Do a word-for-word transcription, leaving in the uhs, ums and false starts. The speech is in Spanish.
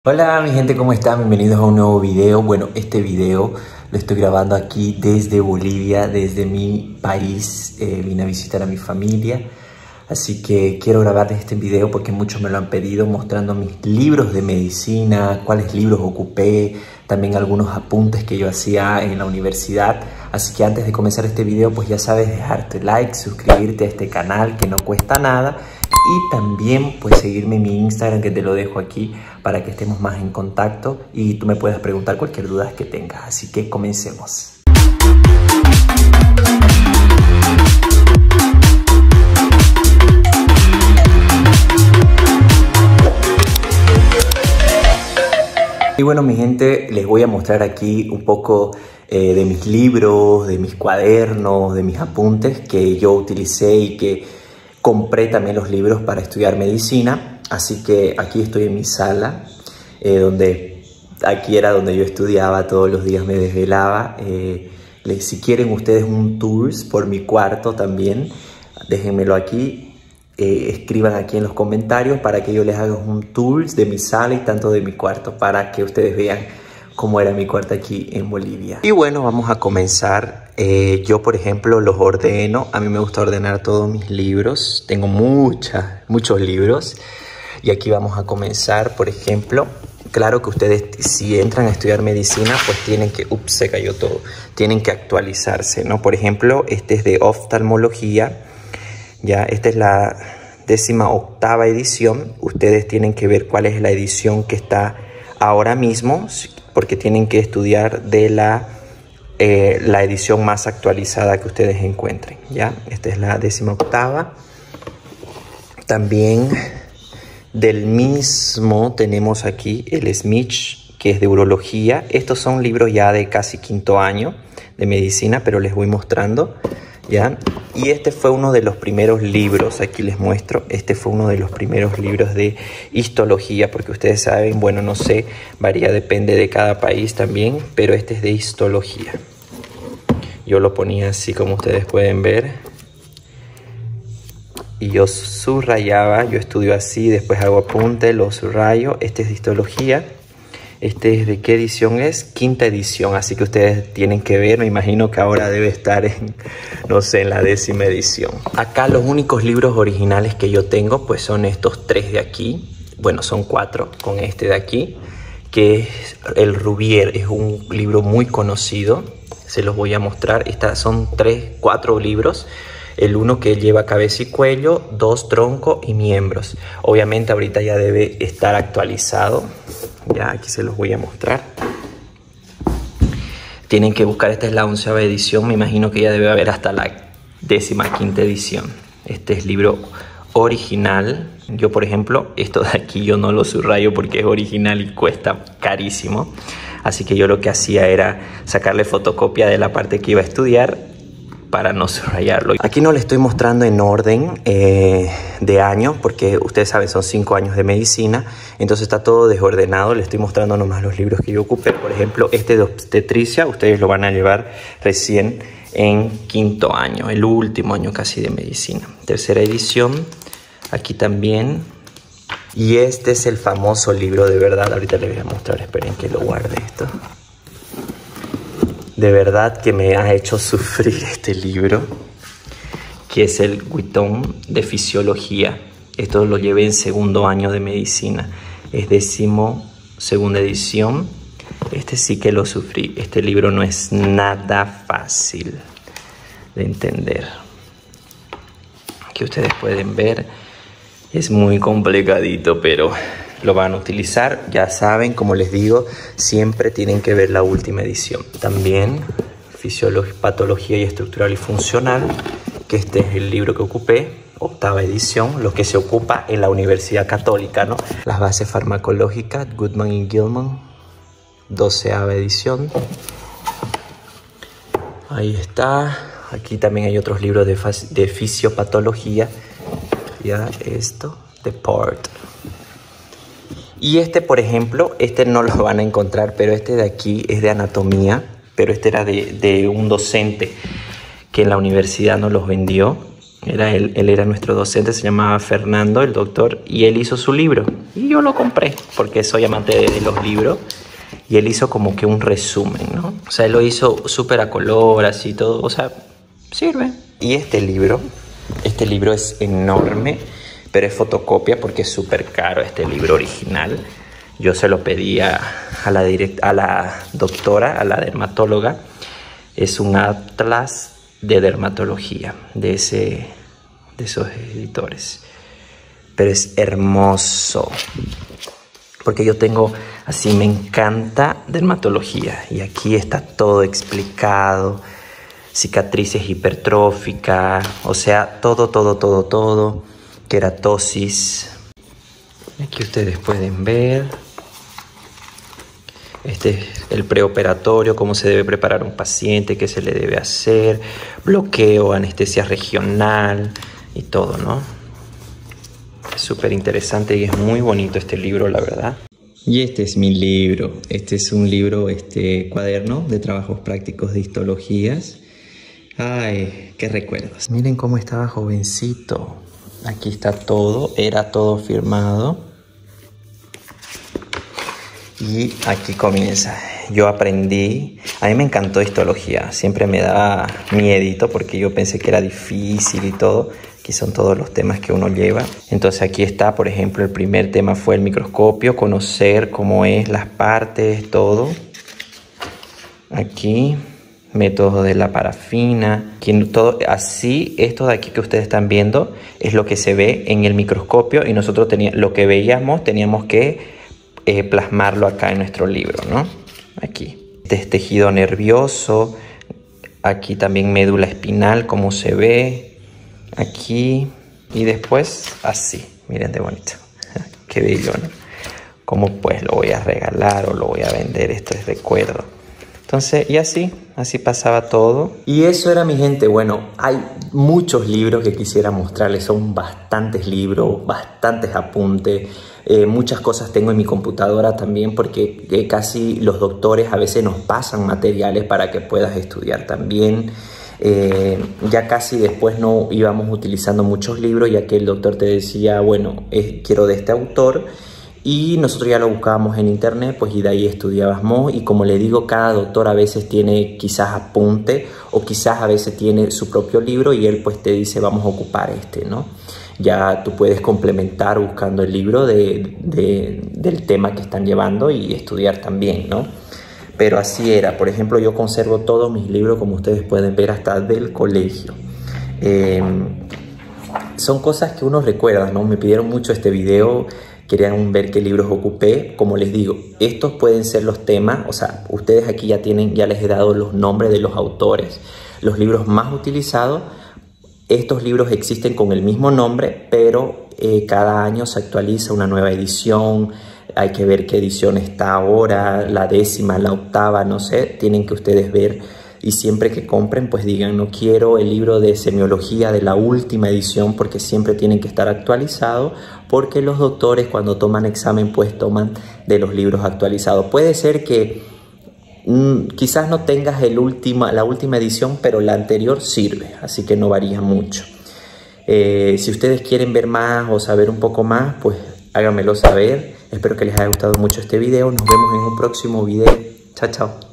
Hola mi gente, ¿cómo están? Bienvenidos a un nuevo video. Bueno, este video lo estoy grabando aquí desde Bolivia, desde mi país. Eh, vine a visitar a mi familia, así que quiero grabarles este video porque muchos me lo han pedido, mostrando mis libros de medicina, cuáles libros ocupé, también algunos apuntes que yo hacía en la universidad. Así que antes de comenzar este video, pues ya sabes, dejarte like, suscribirte a este canal que no cuesta nada. Y también pues seguirme en mi Instagram, que te lo dejo aquí para que estemos más en contacto y tú me puedas preguntar cualquier duda que tengas. Así que comencemos. Y bueno mi gente, les voy a mostrar aquí un poco eh, de mis libros, de mis cuadernos, de mis apuntes que yo utilicé y que compré también los libros para estudiar medicina. Así que aquí estoy en mi sala, eh, donde aquí era donde yo estudiaba, todos los días me desvelaba. Eh, si quieren ustedes un tour por mi cuarto también, déjenmelo aquí, eh, escriban aquí en los comentarios para que yo les haga un tour de mi sala y tanto de mi cuarto, para que ustedes vean cómo era mi cuarto aquí en Bolivia. Y bueno, vamos a comenzar. Eh, yo, por ejemplo, los ordeno. A mí me gusta ordenar todos mis libros. Tengo muchas, muchos libros. Y aquí vamos a comenzar, por ejemplo. Claro que ustedes, si entran a estudiar medicina, pues tienen que... Ups, se cayó todo. Tienen que actualizarse, ¿no? Por ejemplo, este es de oftalmología. Ya, esta es la décima octava edición. Ustedes tienen que ver cuál es la edición que está ahora mismo, porque tienen que estudiar de la, eh, la edición más actualizada que ustedes encuentren, ¿ya? Esta es la décima octava. También del mismo tenemos aquí el Smith, que es de urología. Estos son libros ya de casi quinto año de medicina, pero les voy mostrando, ¿ya? Y este fue uno de los primeros libros, aquí les muestro, este fue uno de los primeros libros de histología, porque ustedes saben, bueno, no sé, varía, depende de cada país también, pero este es de histología. Yo lo ponía así como ustedes pueden ver. Y yo subrayaba, yo estudio así, después hago apunte, lo subrayo. Este es de histología. Este es de qué edición es, quinta edición, así que ustedes tienen que ver, me imagino que ahora debe estar en, no sé, en la décima edición. Acá los únicos libros originales que yo tengo pues son estos tres de aquí, bueno son cuatro con este de aquí, que es el Rubier, es un libro muy conocido, se los voy a mostrar. Estas son tres, cuatro libros. El uno que lleva cabeza y cuello, dos tronco y miembros. Obviamente ahorita ya debe estar actualizado. Ya aquí se los voy a mostrar. Tienen que buscar, esta es la onceava edición. Me imagino que ya debe haber hasta la décima quinta edición. Este es libro original. Yo por ejemplo, esto de aquí yo no lo subrayo porque es original y cuesta carísimo. Así que yo lo que hacía era sacarle fotocopia de la parte que iba a estudiar para no subrayarlo. Aquí no le estoy mostrando en orden eh, de año, porque ustedes saben, son cinco años de medicina, entonces está todo desordenado. Le estoy mostrando nomás los libros que yo ocupé. Por ejemplo, este de obstetricia, ustedes lo van a llevar recién en quinto año, el último año casi de medicina. Tercera edición, aquí también. Y este es el famoso libro, de verdad, ahorita les voy a mostrar, esperen que lo guarde esto. De verdad que me ha hecho sufrir este libro, que es el Guitón de Fisiología. Esto lo llevé en segundo año de medicina. Es décimo segunda edición. Este sí que lo sufrí. Este libro no es nada fácil de entender. Aquí ustedes pueden ver. Es muy complicadito, pero lo van a utilizar. Ya saben, como les digo, siempre tienen que ver la última edición. También Fisiología, Patología y Estructural y Funcional, que este es el libro que ocupé, octava edición, lo que se ocupa en la Universidad Católica, ¿no? Las bases farmacológicas, Goodman y Gilman, doceava edición. Ahí está. Aquí también hay otros libros de, de fisiopatología. Ya esto, de Part. Y este, por ejemplo, este no lo van a encontrar, pero este de aquí es de anatomía, pero este era de, de un docente que en la universidad nos los vendió. Era él, él era nuestro docente, se llamaba Fernando, el doctor, y él hizo su libro. Y yo lo compré, porque soy amante de, de los libros. Y él hizo como que un resumen, ¿no? O sea, él lo hizo súper a color, así todo. O sea, sirve. Y este libro, este libro es enorme, pero es fotocopia porque es súper caro este libro original. Yo se lo pedí a, a, la direct, a la doctora, a la dermatóloga. Es un atlas de dermatología de, ese, de esos editores, pero es hermoso porque yo tengo así, me encanta dermatología y aquí está todo explicado, cicatrices hipertróficas, o sea, todo, todo, todo, todo, queratosis. Aquí ustedes pueden ver. Este es el preoperatorio, cómo se debe preparar un paciente, qué se le debe hacer, bloqueo, anestesia regional y todo, ¿no? Es súper interesante y es muy bonito este libro, la verdad. Y este es mi libro. Este es un libro, este cuaderno de trabajos prácticos de histologías. Ay, qué recuerdos. Miren cómo estaba jovencito. Aquí está todo, era todo firmado. Y aquí comienza. Yo aprendí, a mí me encantó histología, siempre me daba miedito porque yo pensé que era difícil y todo. Aquí son todos los temas que uno lleva. Entonces aquí está, por ejemplo, el primer tema fue el microscopio, conocer cómo es, las partes, todo. Aquí, método de la parafina. Aquí, todo, así, esto de aquí que ustedes están viendo es lo que se ve en el microscopio y nosotros teníamos, lo que veíamos teníamos que Eh, plasmarlo acá en nuestro libro, ¿no? Aquí. Este es tejido nervioso. Aquí también médula espinal, como se ve. Aquí. Y después así. Miren de bonito. Qué bello, ¿no? Como pues lo voy a regalar o lo voy a vender. Esto es recuerdo. Entonces, y así. Así pasaba todo. Y eso era, mi gente. Bueno, hay muchos libros que quisiera mostrarles. Son bastantes libros, bastantes apuntes. Eh, muchas cosas tengo en mi computadora también porque eh, casi los doctores a veces nos pasan materiales para que puedas estudiar también. Eh, ya casi después no íbamos utilizando muchos libros, ya que el doctor te decía, bueno, eh, quiero de este autor. Y nosotros ya lo buscábamos en internet, pues, y de ahí estudiábamos. Y como le digo, cada doctor a veces tiene quizás apunte o quizás a veces tiene su propio libro y él pues te dice, vamos a ocupar este, ¿no? Ya tú puedes complementar buscando el libro de, de, del tema que están llevando y estudiar también, ¿no? Pero así era. Por ejemplo, yo conservo todos mis libros, como ustedes pueden ver, hasta del colegio. Eh, son cosas que uno recuerda, ¿no? Me pidieron mucho este video. Querían ver qué libros ocupé. Como les digo, estos pueden ser los temas. O sea, ustedes aquí ya tienen, ya les he dado los nombres de los autores, los libros más utilizados. Estos libros existen con el mismo nombre, pero eh, cada año se actualiza una nueva edición. Hay que ver qué edición está ahora, la décima, la octava, no sé. Tienen que ustedes ver y siempre que compren, pues digan, no quiero el libro de semiología de la última edición, porque siempre tienen que estar actualizados, porque los doctores cuando toman examen, pues toman de los libros actualizados. Puede ser que quizás no tengas el última, la última edición, pero la anterior sirve, así que no varía mucho. Eh, si ustedes quieren ver más o saber un poco más, pues háganmelo saber. Espero que les haya gustado mucho este video. Nos vemos en un próximo video. Chao, chao.